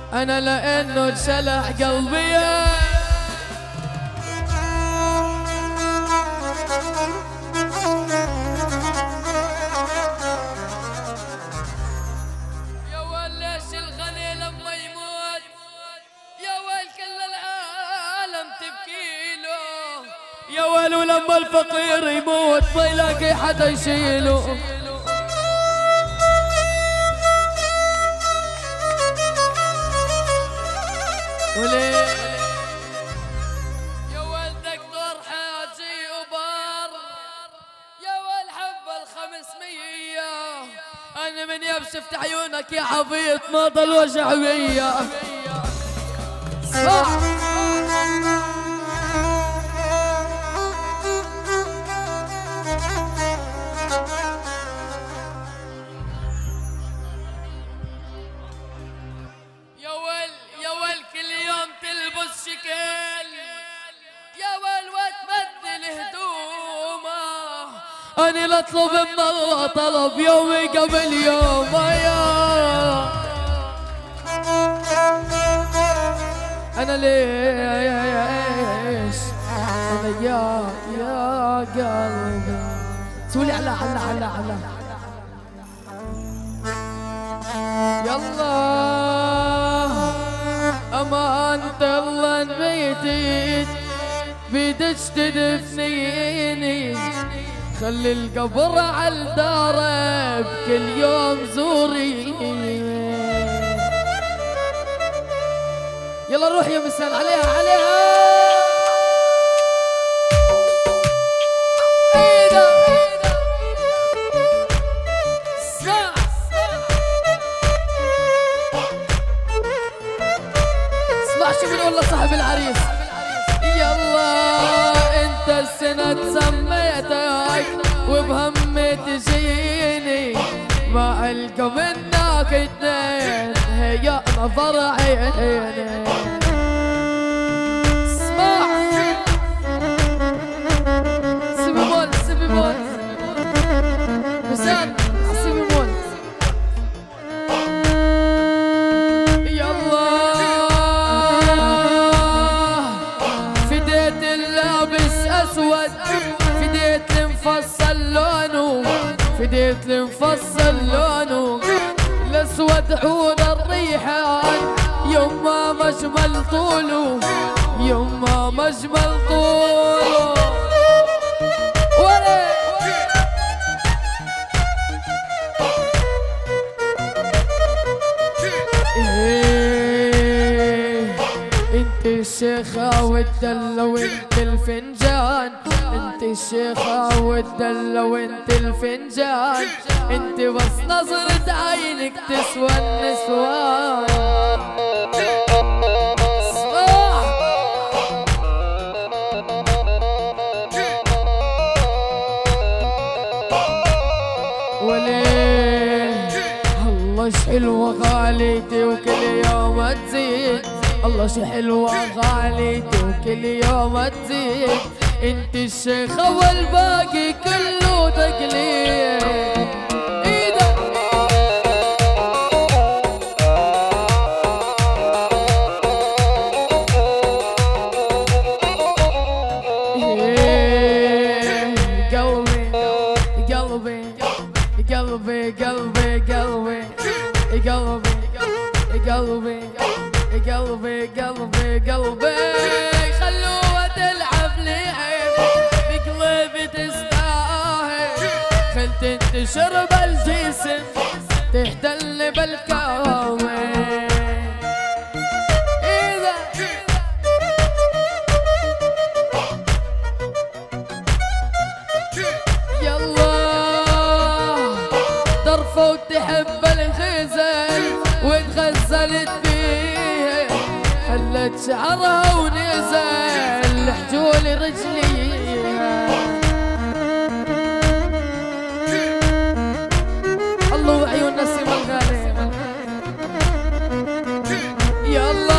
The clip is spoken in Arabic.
انا لانه انشلح قلبي. يا ول ليش الغني لما يموت يا ول كل العالم تبكيله، يا ول ولما الفقير يموت ما يلاقي حدا يشيله. وليه يا ولدك دور حاجي وبار، يا ول حب ال500، انا من يوم شفت عيونك يا عبيط ما ضل وجع بيا. يا ول كل يوم تلبس شكل، يا ول وتبدل هدومه، أنا لأطلب من الله طلب يومي قبل يوم. أنا ليش أنا يا قلبي سولي على يلا أمانة الله ميتت بيدك تدفنيني، خلي القبر على الدار بكل يوم زوريني. يلا روح يا مسان عليها شو بنقول لصاحب العريس. يلا انت السنة تسميتك وبهمي تجيني، ما القى منك اتنين هي نظر عيني. اسمع سيبي مول مسان سيبي مول. فديت المفصل لونه الاسود عود الريحان، يما مجمل طوله انت الشيخة والدلة وانت الفنجان، انت الشيخة والدلة وانت الفنجان، انت بس نظرة عينك تسوى النسوان. وليه الله حلوة غاليتي وكل يوم تزيد، الله شي حلوة غاليتي وكل يوم تزيد، انت الشيخة والباقي كله تقليد. قلبي خلوها تلعب لعب بقلبي تستاهل، خل تنتشر بالجسم تحتل بالكامل. يلا طرفة وتحب الغزل وتغزلت فيه، حلت شعرها ونزل حجول رجليها. الله وعيون نسيم الغالي. يلا